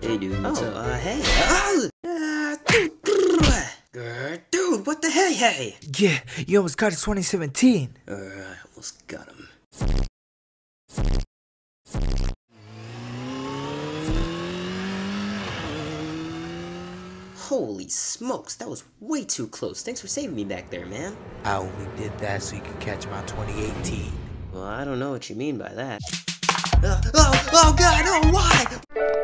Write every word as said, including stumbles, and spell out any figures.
Hey, dude. What's Oh, up? uh, hey. Oh! Uh, dude, dude, what the hey, hey? Yeah, you almost got it twenty seventeen. Uh, I almost got him. Holy smokes, that was way too close. Thanks for saving me back there, man. I only did that so you could catch my twenty eighteen. Well, I don't know what you mean by that. Uh, oh, oh god, oh, why?